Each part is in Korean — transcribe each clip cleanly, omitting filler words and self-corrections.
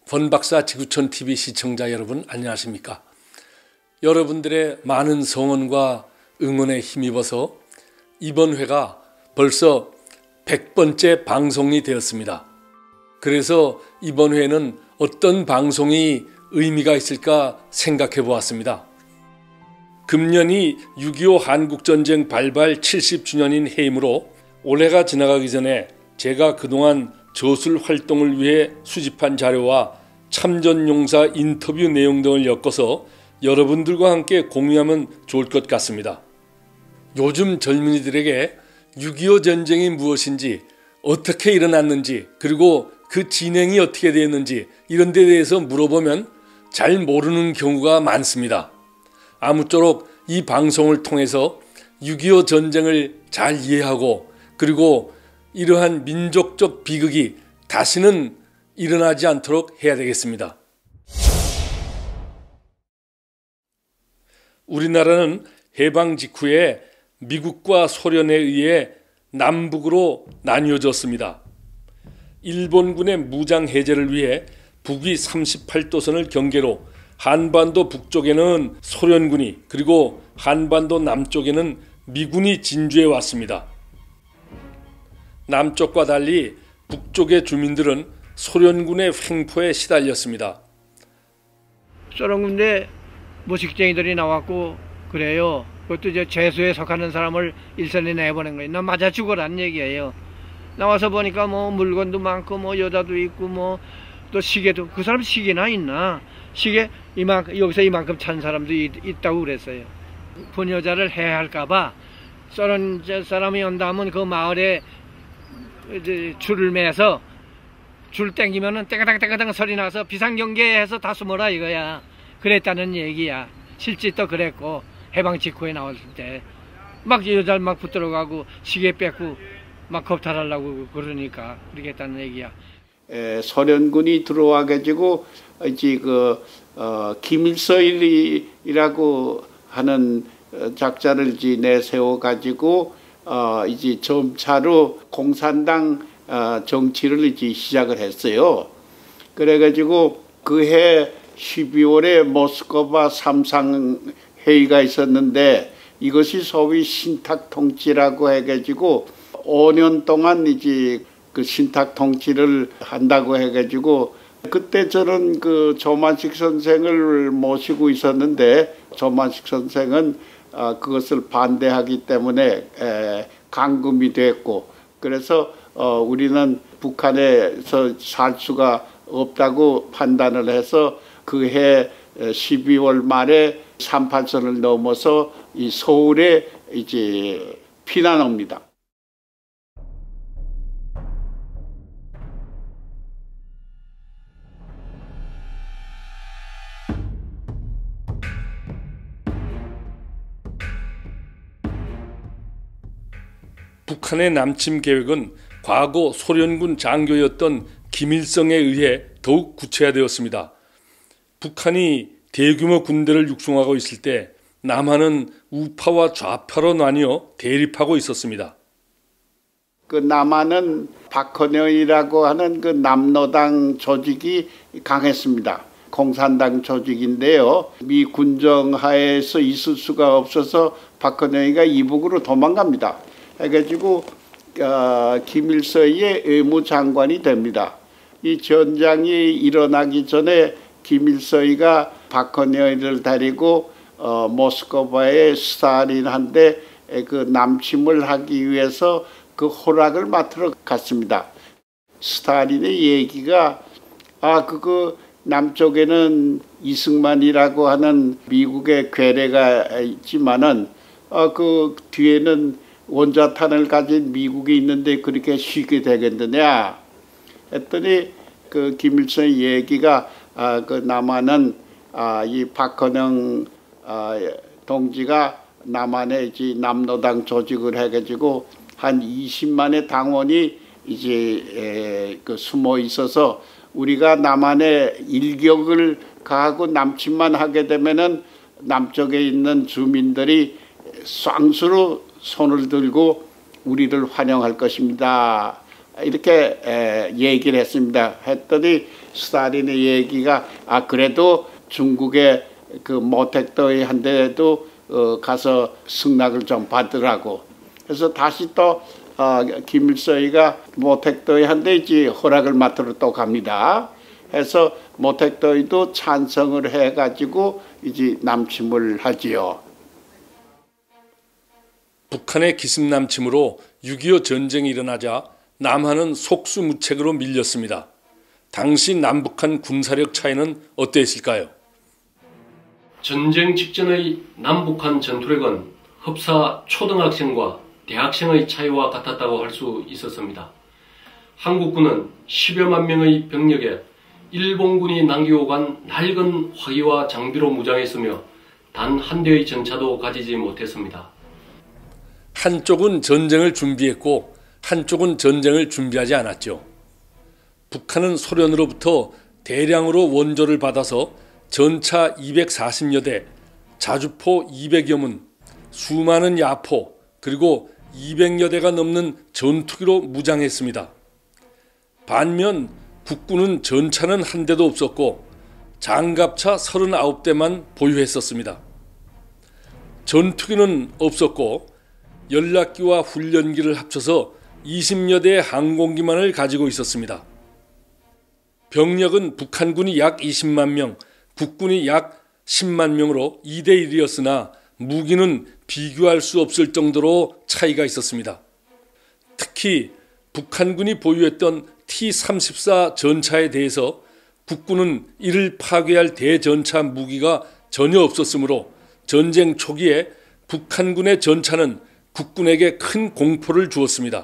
권박사 지구촌 TV 시청자 여러분 안녕하십니까? 여러분들의 많은 성원과 응원에 힘입어서 이번 회가 벌써 100번째 방송이 되었습니다. 그래서 이번 회는 어떤 방송이 의미가 있을까 생각해 보았습니다. 금년이 6.25 한국전쟁 발발 70주년인 해이므로 올해가 지나가기 전에 제가 그동안 저술 활동을 위해 수집한 자료와 참전용사 인터뷰 내용 등을 엮어서 여러분들과 함께 공유하면 좋을 것 같습니다. 요즘 젊은이들에게 6.25 전쟁이 무엇인지, 어떻게 일어났는지, 그리고 그 진행이 어떻게 되었는지 이런 데 대해서 물어보면 잘 모르는 경우가 많습니다. 아무쪼록 이 방송을 통해서 6.25 전쟁을 잘 이해하고 그리고 이러한 민족적 비극이 다시는 일어나지 않도록 해야 되겠습니다. 우리나라는 해방 직후에 미국과 소련에 의해 남북으로 나뉘어졌습니다. 일본군의 무장 해제를 위해 북위 38도선을 경계로 한반도 북쪽에는 소련군이 그리고 한반도 남쪽에는 미군이 진주해 왔습니다. 남쪽과 달리 북쪽의 주민들은 소련군의 횡포에 시달렸습니다. 소련군대 무식쟁이들이 나왔고 그래요. 그것도 이제 죄수에 속하는 사람을 일선에 내보낸 거예요. 나 맞아 죽어라는 얘기예요. 나와서 보니까 뭐 물건도 많고 뭐 여자도 있고 뭐 또 시계도, 그 사람 시계나 있나? 시계 이만큼, 여기서 이만큼 찬 사람도 있다고 그랬어요. 부녀자를 해할까봐 소련 사람이 온다면 그 마을에 이제 줄을 매서 줄 땡기면은 떼가당 소리 나서 비상경계해서 다 숨어라 이거야. 그랬다는 얘기야. 실제 또 그랬고 해방 직후에 나왔을 때 막 여자를 막 붙들어가고 시계 뺏고 막 겁탈하려고 그러니까 그렇게 했다는 얘기야. 소련군이 들어와 가지고 이제 김일성이라고 하는 작자를 이제 내세워 가지고 이제 점차로 공산당 정치를 이제 시작을 했어요. 그래가지고 그해 12월에 모스크바 삼상회의가 있었는데 이것이 소위 신탁 통치라고 해가지고 5년 동안 이제 그 신탁 통치를 한다고 해가지고 그때 저는 그 조만식 선생을 모시고 있었는데 조만식 선생은 그것을 반대하기 때문에 감금이 됐고 그래서 우리는 북한에서 살 수가 없다고 판단을 해서 그해 12월 말에 38선을 넘어서 이 서울에 이제 피난 옵니다. 북한의 남침 계획은 과거 소련군 장교였던 김일성에 의해 더욱 구체화되었습니다. 북한이 대규모 군대를 육성하고 있을 때 남한은 우파와 좌파로 나뉘어 대립하고 있었습니다. 그 남한은 박헌영이라고 하는 그 남노당 조직이 강했습니다. 공산당 조직인데요. 미 군정 하에서 있을 수가 없어서 박헌영이가 이북으로 도망갑니다. 해가지고 김일성의 외무장관이 됩니다. 이 전장이 일어나기 전에 김일성이가 박헌영이를 데리고 모스크바의 스탈린한테 그 남침을 하기 위해서 그 허락을 맡으러 갔습니다. 스탈린의 얘기가 그거 남쪽에는 이승만이라고 하는 미국의 괴뢰가 있지만은 그 뒤에는 원자탄을 가진 미국이 있는데 그렇게 쉽게 되겠느냐 했더니 그 김일성의 얘기가 그 남한은 이 박헌영 동지가 남한에 이제 남노당 조직을 해가지고 한 20만의 당원이 이제 그 숨어 있어서 우리가 남한에 일격을 가하고 남침만 하게 되면은 남쪽에 있는 주민들이 쌍수로 손을 들고 우리를 환영할 것입니다. 이렇게 얘기를 했습니다. 했더니 스탈린의 얘기가 그래도 중국의 그 모택도이한테도 가서 승낙을 좀 받으라고. 그래서 다시 또 김일성이가 모택도이한테 이제 허락을 맡으러 또 갑니다. 해서 모택도이도 찬성을 해가지고 이제 남침을 하지요. 북한의 기습남침으로 6.25 전쟁이 일어나자 남한은 속수무책으로 밀렸습니다. 당시 남북한 군사력 차이는 어땠을까요? 전쟁 직전의 남북한 전투력은 흡사 초등학생과 대학생의 차이와 같았다고 할 수 있었습니다. 한국군은 10여만 명의 병력에 일본군이 남기고 간 낡은 화기와 장비로 무장했으며 단 한 대의 전차도 가지지 못했습니다. 한쪽은 전쟁을 준비했고 한쪽은 전쟁을 준비하지 않았죠. 북한은 소련으로부터 대량으로 원조를 받아서 전차 240여 대, 자주포 200여 문, 수많은 야포, 그리고 200여 대가 넘는 전투기로 무장했습니다. 반면 국군은 전차는 한 대도 없었고 장갑차 39대만 보유했었습니다. 전투기는 없었고 연락기와 훈련기를 합쳐서 20여 대의 항공기만을 가지고 있었습니다. 병력은 북한군이 약 20만 명, 국군이 약 10만 명으로 2대 1이었으나 무기는 비교할 수 없을 정도로 차이가 있었습니다. 특히 북한군이 보유했던 T-34 전차에 대해서 국군은 이를 파괴할 대전차 무기가 전혀 없었으므로 전쟁 초기에 북한군의 전차는 국군에게 큰 공포를 주었습니다.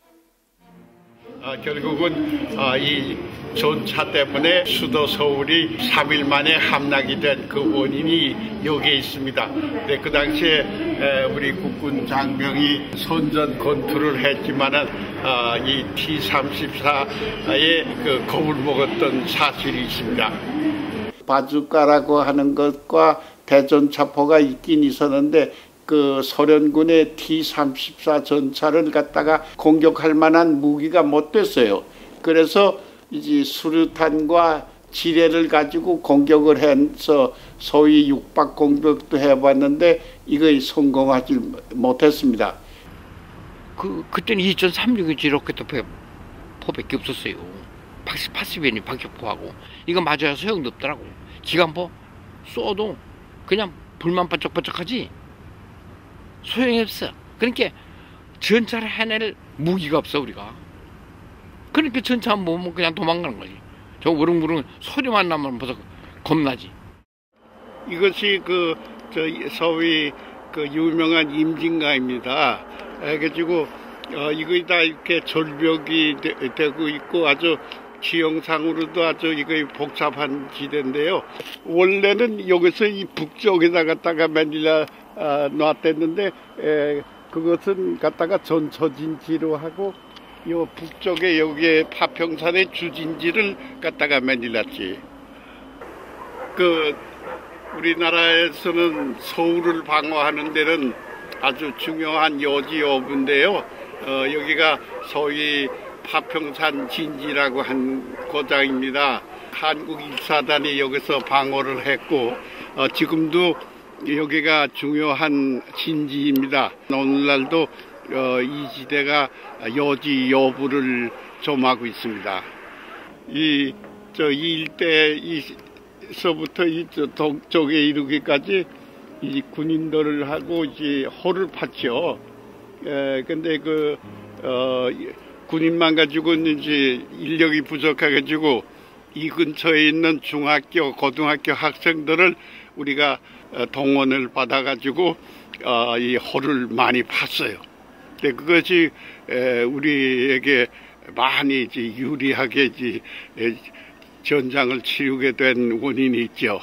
결국은 이 전차 때문에 수도 서울이 3일 만에 함락이 된 그 원인이 여기에 있습니다. 근데 그 당시에 우리 국군 장병이 선전 건투를 했지만은 이 T-34에 그 겁을 먹었던 사실이 있습니다. 바주카라고 하는 것과 대전차포가 있긴 있었는데 그 소련군의 T-34 전차를 갖다가 공격할 만한 무기가 못 됐어요. 그래서 이제 수류탄과 지뢰를 가지고 공격을 해서 소위 육박 공격도 해봤는데 이거에 성공하지 못했습니다. 그때는 2036인치 로켓 포밖에 없었어요. 80연이 박격포하고 이거 맞아야 소용도 없더라고. 기관포 쏘도 그냥 불만 반짝반짝하지 소용이 없어. 그러니까 전차를 해낼 무기가 없어 우리가. 그러니까 전차 안 보면 그냥 도망가는 거지. 저 우릉우릉 소리만 나면 벌써 겁나지. 이것이 저 소위 그 유명한 임진가입니다. 그래가지고 이거 다 이렇게 절벽이 되고 있고 아주 지형상으로도 아주 이거 복잡한 지대인데요. 원래는 여기서 이 북쪽에다 갖다가 맨일라 놨댔는데 그것은 갖다가 전처진지로 하고 요 북쪽에 여기에 파평산의 주진지를 갖다가 맨일랐지. 그 우리나라에서는 서울을 방어하는 데는 아주 중요한 여지 여부인데요. 여기가 소위 파평산 진지라고 한 고장입니다. 한국 1사단이 여기서 방어를 했고 지금도 여기가 중요한 진지입니다. 오늘날도 이 지대가 여지 여부를 점하고 있습니다. 이 일대에서부터 동쪽에 이르기까지 이 군인들을 하고 이제 호를 팠죠. 근데 군인만 가지고는 이제 인력이 부족해가지고 이 근처에 있는 중학교, 고등학교 학생들을 우리가 동원을 받아가지고 이 호를 많이 팠어요. 근데 그것이 우리에게 많이 이제 유리하게 이제 전장을 치르게 된 원인이 있죠.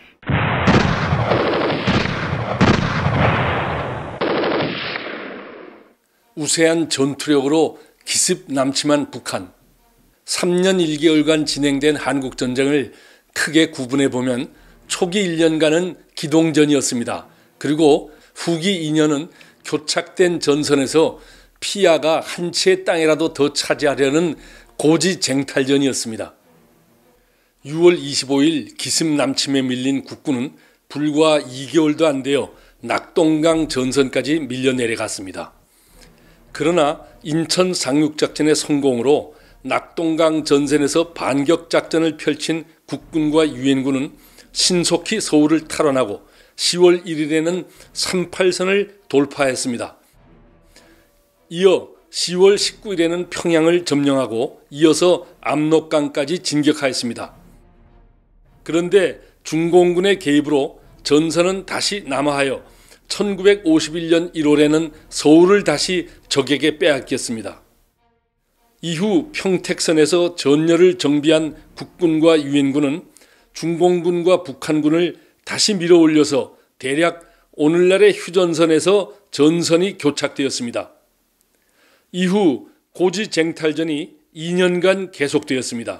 우세한 전투력으로 기습남침한 북한. 3년 1개월간 진행된 한국전쟁을 크게 구분해 보면 초기 1년간은 기동전이었습니다. 그리고 후기 2년은 교착된 전선에서 피아가 한 채의 땅이라도 더 차지하려는 고지쟁탈전이었습니다. 6월 25일 기습남침에 밀린 국군은 불과 2개월도 안 되어 낙동강 전선까지 밀려 내려갔습니다. 그러나 인천 상륙작전의 성공으로 낙동강 전선에서 반격작전을 펼친 국군과 유엔군은 신속히 서울을 탈환하고 10월 1일에는 38선을 돌파했습니다. 이어 10월 19일에는 평양을 점령하고 이어서 압록강까지 진격하였습니다. 그런데 중공군의 개입으로 전선은 다시 남하하여 1951년 1월에는 서울을 다시 적에게 빼앗겼습니다. 이후 평택선에서 전열을 정비한 국군과 유엔군은 중공군과 북한군을 다시 밀어올려서 대략 오늘날의 휴전선에서 전선이 교착되었습니다. 이후 고지쟁탈전이 2년간 계속되었습니다.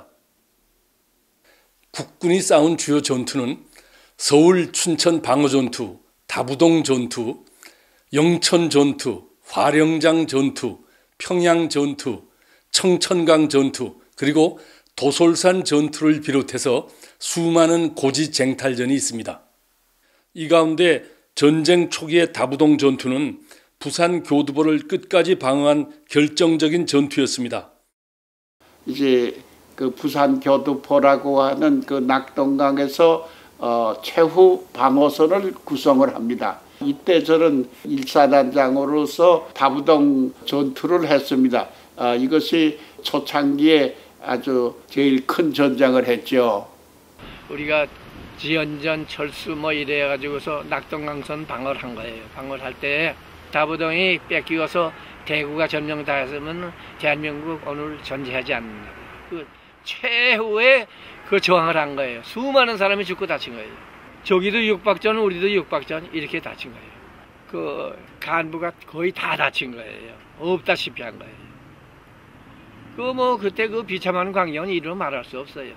국군이 싸운 주요 전투는 서울 춘천 방어전투, 다부동 전투, 영천 전투, 화령장 전투, 평양 전투, 청천강 전투, 그리고 도솔산 전투를 비롯해서 수많은 고지쟁탈전이 있습니다. 이 가운데 전쟁 초기의 다부동 전투는 부산 교두보를 끝까지 방어한 결정적인 전투였습니다. 이제 그 부산 교두보라고 하는 그 낙동강에서 최후 방어선을 구성을 합니다. 이때 저는 1사단장으로서 다부동 전투를 했습니다. 이것이 초창기에 아주 제일 큰 전장을 했죠. 우리가 지연전, 철수 뭐 이래가지고서 낙동강선 방어를 한 거예요. 방어를 할 때 다부동이 뺏기고서 대구가 점령당했으면 대한민국 오늘 존재하지 않는다. 그 최후의 그 저항을 한 거예요. 수많은 사람이 죽고 다친 거예요. 저기도 육박전, 우리도 육박전 이렇게 다친 거예요. 그 간부가 거의 다 다친 거예요. 없다시피 한 거예요. 그 뭐 그때 그 비참한 광경은 이루 말할 수 없어요.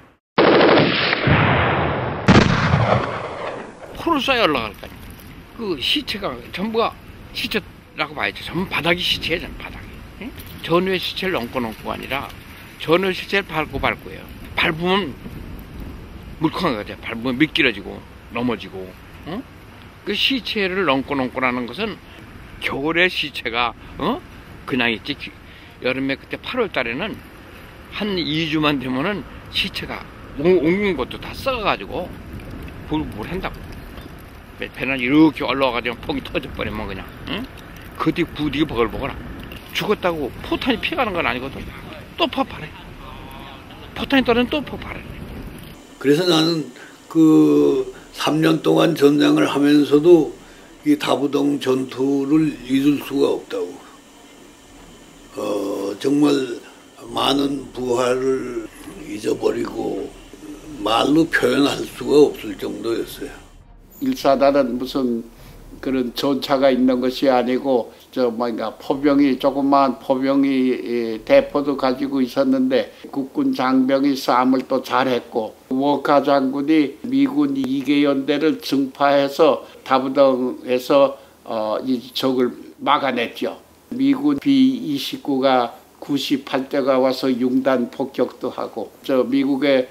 포를 쏴야 올라갈까요? 그 시체가 전부가 시체라고 봐야죠. 전부 바닥이 시체예요. 바닥이. 응? 전후의 시체를 넘고 아니라 전후의 시체를 밟고요. 밟으면 물컹하게 밟으면 미끄러지고 넘어지고. 응? 그 시체를 넘고라는 것은 겨울에 시체가 그냥 있지. 여름에 그때 8월 달에는 한 2주만 되면은 시체가 옮긴 것도 다 썩어가지고 뭘 한다고. 배는 이렇게 올라와가지고 펑이 터져버리면 그냥. 응? 그 뒤 부디기 버글버글하. 죽었다고 포탄이 피해가는 건 아니거든. 또 폭발해. 포탄이 떨어지면 또 폭발해. 그래서 나는 그 3년 동안 전장을 하면서도 이 다부동 전투를 잊을 수가 없다고. 정말 많은 부하를 잊어버리고 말로 표현할 수가 없을 정도였어요. 1사단은 무슨 그런 전차가 있는 것이 아니고 포병이 조그마한 포병이 대포도 가지고 있었는데 국군 장병이 싸움을 또 잘했고 워카 장군이 미군 2개 연대를 증파해서 다부동에서 이 적을 막아냈죠. 미군 B-29가 98대가 와서 융단 폭격도 하고 미국의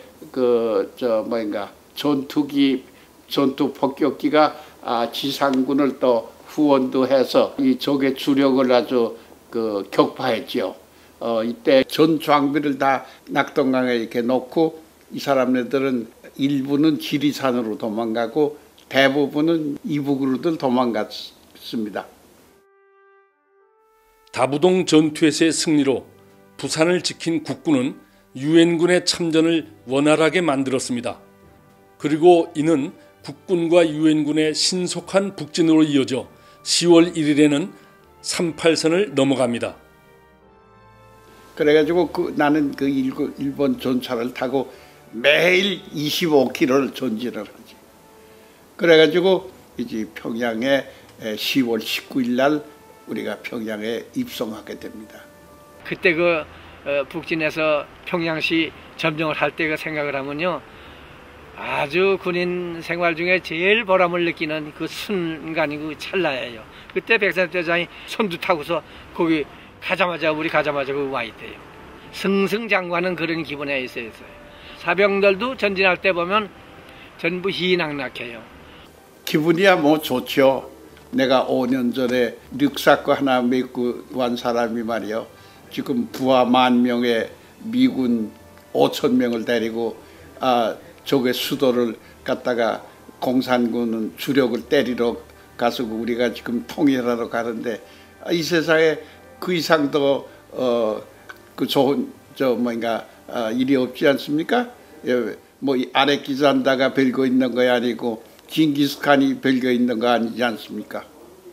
전투 폭격기가 지상군을 또 후원도 해서 이 적의 주력을 아주 격파했죠. 이때 전 장비를 다 낙동강에 이렇게 놓고 이 사람들은 일부는 지리산으로 도망가고 대부분은 이북으로들 도망갔습니다. 다부동 전투에서의 승리로 부산을 지킨 국군은 유엔군의 참전을 원활하게 만들었습니다. 그리고 이는 국군과 유엔군의 신속한 북진으로 이어져 10월 1일에는 38선을 넘어갑니다. 그래가지고 나는 그 일본 전차를 타고 매일 25km를 전진을 하지. 그래가지고 이제 평양에 10월 19일 날 우리가 평양에 입성하게 됩니다. 그때 북진에서 평양시 점령을 할 때 그 생각을 하면요, 아주 군인 생활 중에 제일 보람을 느끼는 그 순간이 그 찰나예요. 그때 백선대장이 선두 타고서 거기 우리 가자마자 그 와 있대요. 승승장구하는 그런 기분에 있어요. 사병들도 전진할 때 보면 전부 희낙낙해요. 기분이야 뭐 좋죠. 내가 5년 전에 늑사코 하나 메고 간 사람이 말이요. 지금 부하 10,000명의 미군 5,000명을 데리고 저게 수도를 갖다가 공산군은 주력을 때리러 가서 우리가 지금 통일하러 가는데 이 세상에 그 이상 더 그 좋은 일이 없지 않습니까? 뭐 아래 기잔다가 별거 있는 거 아니고 징기스칸이 별거 있는 거 아니지 않습니까?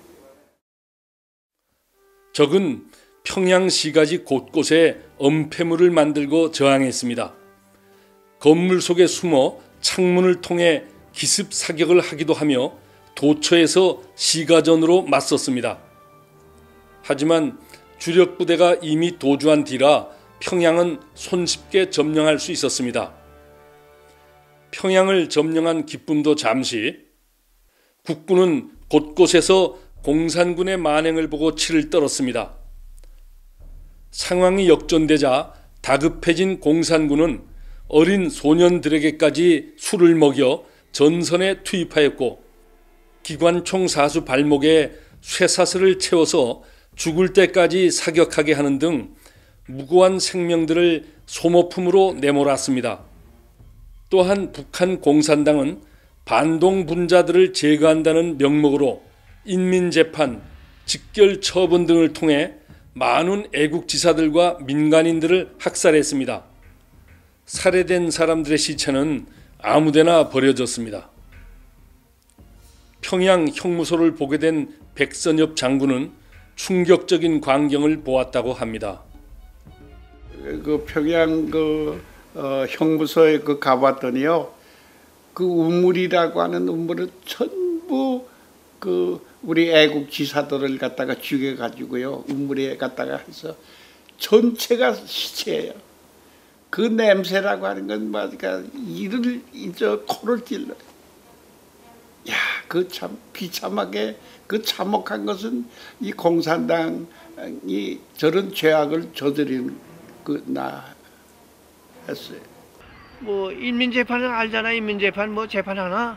적은 평양시가지 곳곳에 엄폐물을 만들고 저항했습니다. 건물 속에 숨어 창문을 통해 기습 사격을 하기도 하며 도처에서 시가전으로 맞섰습니다. 하지만 주력 부대가 이미 도주한 뒤라 평양은 손쉽게 점령할 수 있었습니다. 평양을 점령한 기쁨도 잠시, 국군은 곳곳에서 공산군의 만행을 보고 치를 떨었습니다. 상황이 역전되자 다급해진 공산군은 어린 소년들에게까지 술을 먹여 전선에 투입하였고 기관총 사수 발목에 쇠사슬을 채워서 죽을 때까지 사격하게 하는 등 무고한 생명들을 소모품으로 내몰았습니다. 또한 북한 공산당은 반동분자들을 제거한다는 명목으로 인민재판, 직결처분 등을 통해 많은 애국지사들과 민간인들을 학살했습니다. 살해된 사람들의 시체는 아무데나 버려졌습니다. 평양 형무소를 보게 된 백선엽 장군은 충격적인 광경을 보았다고 합니다. 그 평양 형무소에 가봤더니요, 그 우물이라고 하는 우물은 전부 우리 애국 지사들을 갖다가 죽여가지고요, 우물에 갖다가 해서 전체가 시체예요. 그 냄새라고 하는 건 맞으니까 이를 코를 찔러요. 야, 그 참 비참하게 그 참혹한 것은 이 공산당이 저런 죄악을 저지른 했어요. 뭐 인민재판은 알잖아. 인민재판 뭐 재판하나?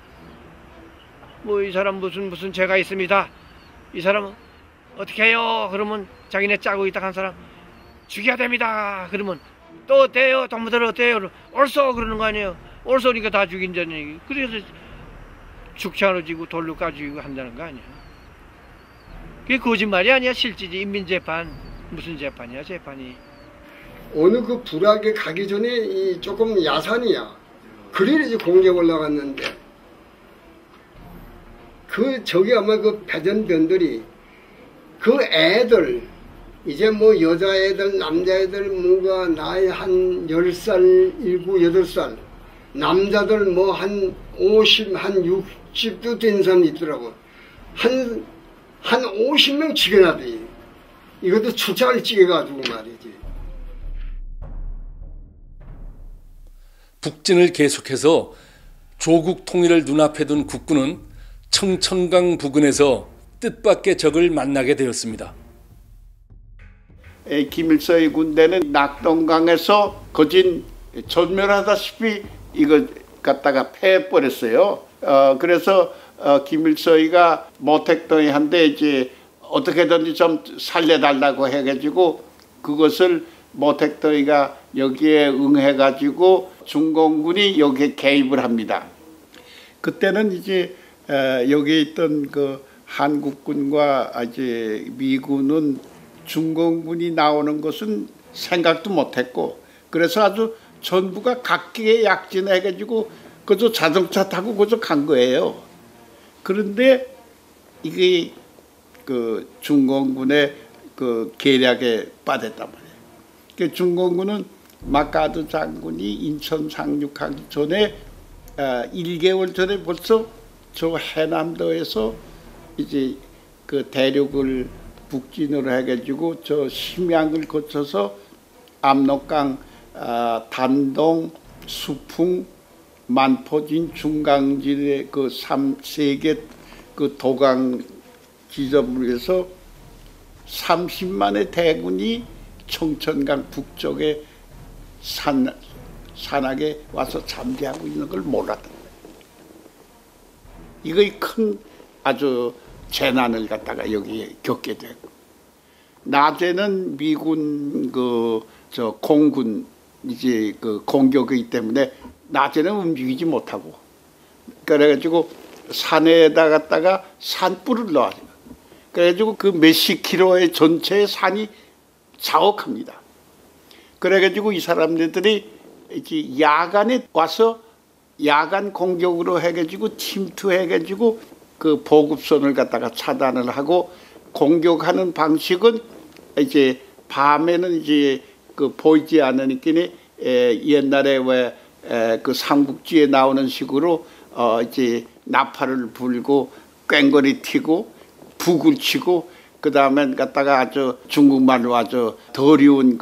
뭐 이 사람 무슨 죄가 있습니다. 이 사람 어떻게 해요? 그러면 자기네 짜고 있다 한 사람 죽여야 됩니다. 그러면 또 어때요? 동무들 어때요? 옳소 그러는 거 아니에요. 옳소니까 다 죽인다는 얘기. 그래서 죽창으로 지고 돌로 까주고 한다는 거 아니야. 그게 거짓말이 아니야. 실제지. 인민재판 무슨 재판이야 재판이. 어느 그 불악에 가기 전에 조금 야산이야. 그래 이제 공격 올라갔는데 저기 아마 그 배전병들이 그 애들 이제 뭐 여자애들 남자애들 뭔가 나이 한 10살 7, 8살 남자들 뭐 한 50, 한 60도 된 사람이 있더라고. 한 50명 죽여놔대. 이것도 추차를 찍어가지고 말이지. 북진을 계속해서 조국 통일을 눈앞에 둔 국군은 청천강 부근에서 뜻밖의 적을 만나게 되었습니다. 김일성의 군대는 낙동강에서 거진 전멸하다시피 이거 갖다가 패해버렸어요. 그래서 김일성이가 모택동이한테 이제 어떻게든지 좀 살려달라고 해가지고 그것을 모택동이가 여기에 응해가지고 중공군이 여기에 개입을 합니다. 그때는 이제 여기에 있던 그 한국군과 이제 미군은 중공군이 나오는 것은 생각도 못했고, 그래서 아주 전부가 각기에 약진해가지고 그저 자동차 타고 그저 간 거예요. 그런데 이게 그 중공군의 그 계략에 빠졌단 말이에요. 그 중공군은 마카드 장군이 인천 상륙하기 전에 1개월 전에 벌써 저 해남도에서 이제 그 대륙을 북진으로 해가지고 저 심양을 거쳐서 압록강, 단동, 수풍, 만포진 중강진의 그 3세계 그 도강 기점으로 30만의 대군이 청천강 북쪽에 산악에 와서 잠재하고 있는 걸 몰랐던 거예요. 이거의 큰 아주 재난을 갖다가 여기에 겪게 되고, 낮에는 미군 공군 이제 그 공격이기 때문에 낮에는 움직이지 못하고, 그래가지고 산에다 갖다가 산불을 넣어요. 그래가지고 그 몇십 킬로의 전체 산이 자욱합니다. 그래가지고 이 사람들이 이렇게 야간에 와서 야간 공격으로 해가지고 침투해가지고 그 보급선을 갖다가 차단을 하고, 공격하는 방식은 이제 밤에는 이제 그 보이지 않으니까 옛날에 왜 그 삼국지에 나오는 식으로 이제 나팔을 불고 꽹거리 튀고 북을 치고, 그 다음에 갖다가 아주 중국말로 아주 더러운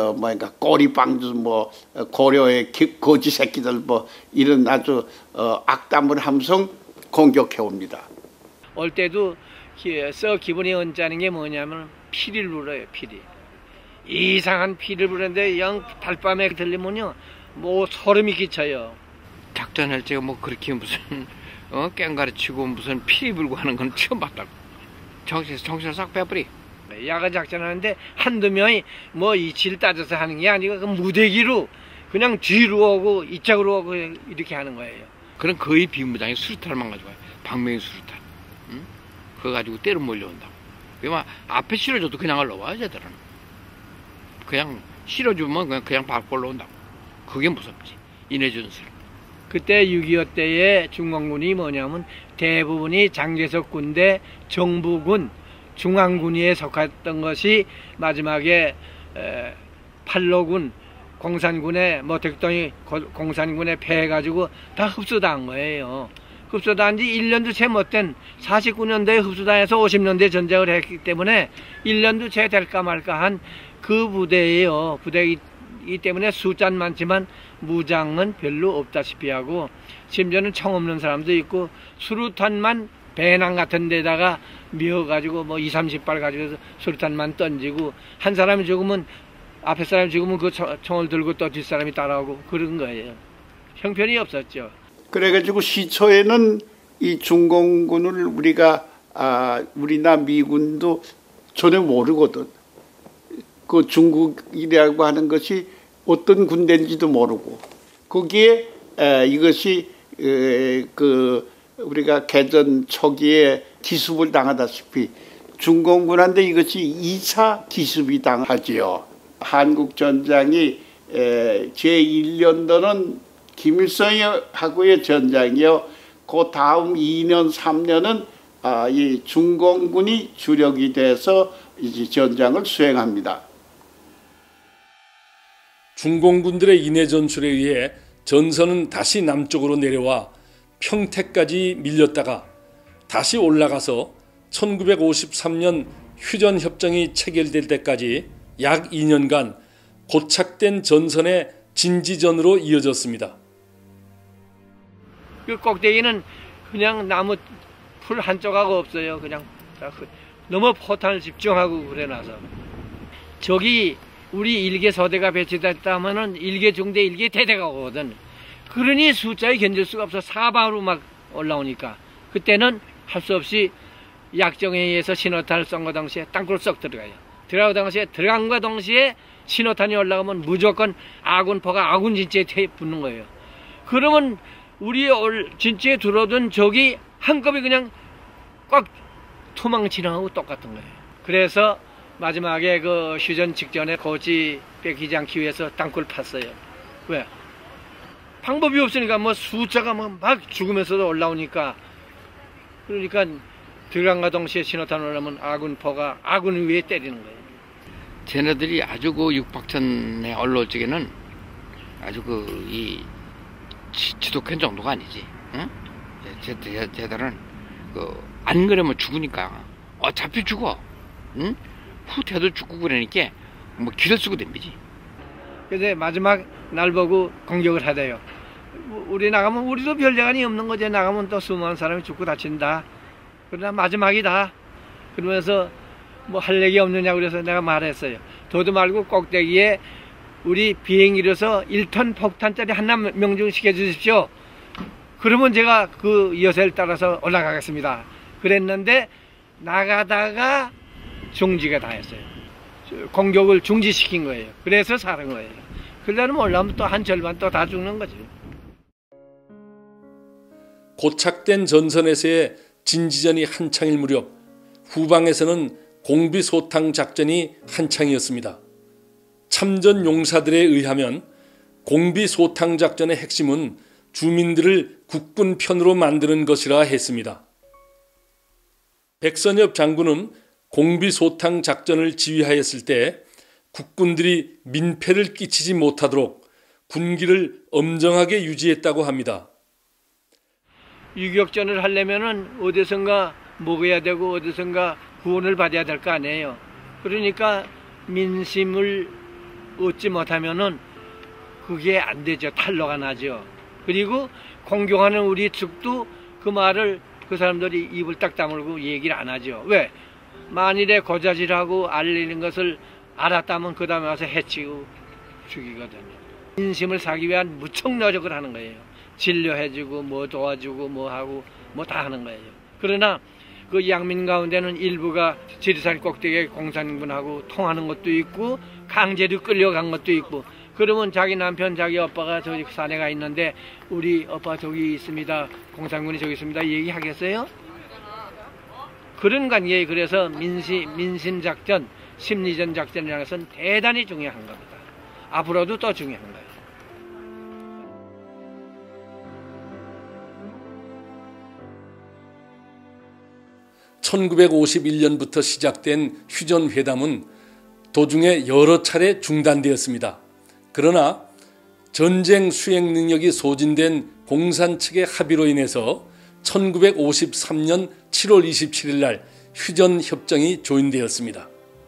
꼬리빵주 고려의 거지 새끼들 이런 아주 악담을 함성 공격해 옵니다. 올 때도 써 기분이 언짢은 게 뭐냐면 피리를 불어요. 피리. 이상한 피리를 부르는데 영 달밤에 들리면요 뭐 소름이 끼쳐요. 작전할 때가 뭐 그렇게 무슨 깽가리 치고 무슨 피리 불고 하는 건 처음 봤다고. 정신을 싹 빼버리. 야간 작전하는데 한두 명이 뭐 이치를 따져서 하는 게 아니고 그 무대기로 그냥 뒤로 오고 이쪽으로 오고 이렇게 하는 거예요. 그런 거의 비무장의 수류탄만 가지고 와요. 방명의 수류탄. 응? 그거 가지고 때로 몰려온다고. 그만 앞에 실어줘도 그냥 올라와요, 쟤들은. 그냥 실어주면 그냥 밟고 올라온다고. 그게 무섭지. 인해전술. 그때 6.25 때의 중공군이 뭐냐면 대부분이 장개석 군대, 정부군, 중앙군위에 속했던 것이 마지막에 팔로군, 공산군에 모택동이 공산군에 패해가지고 다 흡수당한 거예요. 흡수당한 지 1년도 채 못된 49년도에 흡수당해서 50년대에 전쟁을 했기 때문에 1년도 채 될까 말까 한 그 부대예요. 부대이기 때문에 숫자는 많지만 무장은 별로 없다시피 하고, 심지어는 총 없는 사람도 있고 수류탄만 배낭 같은 데다가 미어가지고 뭐 20-30발 가지고 수류탄만 던지고, 한 사람이 죽으면 앞에 사람이 죽으면 그 총을 들고 또 뒷사람이 따라오고 그런 거예요. 형편이 없었죠. 그래가지고 시초에는 이 중공군을 우리나 미군도 전혀 모르거든. 그 중국이라고 하는 것이 어떤 군대인지도 모르고, 거기에 이것이 우리가 개전 초기에 기습을 당하다시피 중공군한테 이것이 2차 기습이 당하지요. 한국전장이 제1년도는 김일성하고의 전장이요. 그 다음 2년, 3년은 이 중공군이 주력이 돼서 이제 전장을 수행합니다. 중공군들의 인해 전술에 의해 전선은 다시 남쪽으로 내려와 평택까지 밀렸다가 다시 올라가서 1953년 휴전협정이 체결될 때까지 약 2년간 고착된 전선의 진지전으로 이어졌습니다. 그 꼭대기는 그냥 나무 풀 한 조각 없어요. 그냥 너무 포탄을 집중하고 그래놔서. 저기 우리 일개 소대가 배치됐다 하면은 일개 중대, 일개 대대가 오거든. 그러니 숫자에 견딜 수가 없어. 사방으로 막 올라오니까. 그때는 할 수 없이 약정에 의해서 신호탄을 쏜 거 당시에 땅굴 썩 들어가요. 들어간과 동시에 신호탄이 올라가면 무조건 아군포가 아군 진지에 붙는 거예요. 그러면 우리 진지에 들어오던 적이 한꺼번에 그냥 꽉 투망 진행하고 똑같은 거예요. 그래서 마지막에 그 휴전 직전에 고지 뺏기지 않기 위해서 땅굴 팠어요. 왜? 방법이 없으니까 뭐 숫자가 막 죽으면서도 올라오니까. 그러니까 들어간과 동시에 신호탄 올라오면 아군포가 아군 위에 때리는 거예요. 쟤네들이 아주 그 육박천에 올라올 적에는 아주 이 지독한 정도가 아니지. 응? 쟤들은 안 그러면 죽으니까 어차피 죽어. 응? 후퇴도 죽고 그러니까 뭐 길을 쓰고 덤비지. 그래서 마지막 날 보고 공격을 하대요. 우리 나가면 우리도 별 재간이 없는 거지. 나가면 또 수많은 사람이 죽고 다친다. 그러나 마지막이다. 그러면서 뭐 할 얘기 없느냐 그래서 내가 말했어요. 도도 말고 꼭대기에 우리 비행기로서 1톤 폭탄짜리 하나 명중시켜 주십시오. 그러면 제가 그 여세를 따라서 올라가겠습니다. 그랬는데 나가다가 중지가 다 했어요. 공격을 중지시킨 거예요. 그래서 사는 거예요. 그러려면 올라오면 또 한 절반 또 다 죽는 거지. 고착된 전선에서의 진지전이 한창일 무렵 후방에서는 공비소탕 작전이 한창이었습니다. 참전 용사들에 의하면 공비소탕 작전의 핵심은 주민들을 국군 편으로 만드는 것이라 했습니다. 백선엽 장군은 공비소탕 작전을 지휘하였을 때 국군들이 민폐를 끼치지 못하도록 군기를 엄정하게 유지했다고 합니다. 유격전을 하려면은 어디선가 먹어야 되고 어디선가 구원을 받아야 될 거 아니에요. 그러니까 민심을 얻지 못하면은 그게 안 되죠. 탈로가 나죠. 그리고 공격하는 우리 측도 그 말을 그 사람들이 입을 딱 다물고 얘기를 안 하죠. 왜? 만일에 고자질하고 알리는 것을 알았다면 그 다음에 와서 해치고 죽이거든요. 민심을 사기 위한 무척 노력을 하는 거예요. 진료해주고 뭐 도와주고 뭐 하고 뭐 다 하는 거예요. 그러나 그 양민 가운데는 일부가 지리산 꼭대기에 공산군하고 통하는 것도 있고 강제로 끌려간 것도 있고, 그러면 자기 남편 자기 오빠가 저기 산에 가 있는데 우리 오빠 저기 있습니다, 공산군이 저기 있습니다 얘기하겠어요? 그런 관계에 그래서 민심작전, 심리전 작전이라는 것은 대단히 중요한 겁니다. 앞으로도 또 중요한 거예요. (1951년부터) 시작된 휴전회담은 도중에 여러 차례 중단되었습니다. 그러나 전쟁 수행 능력이 소진된 공산 측의 합의로 인해서 1953년 7월 27일 날 휴전협정이 조인되었습니다.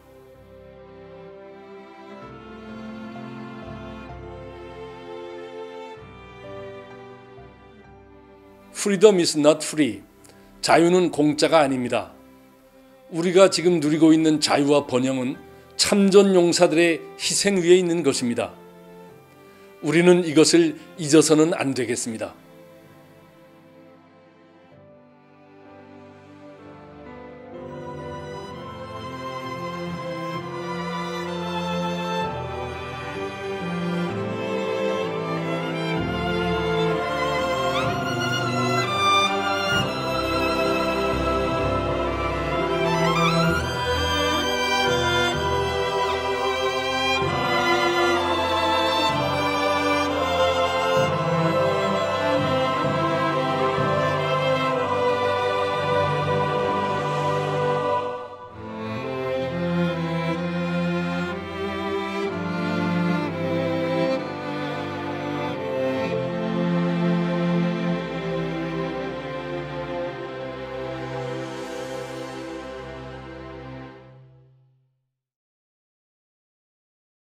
Freedom is not free. 자유는 공짜가 아닙니다. 우리가 지금 누리고 있는 자유와 번영은 참전 용사들의 희생 위에 있는 것입니다. 우리는 이것을 잊어서는 안 되겠습니다.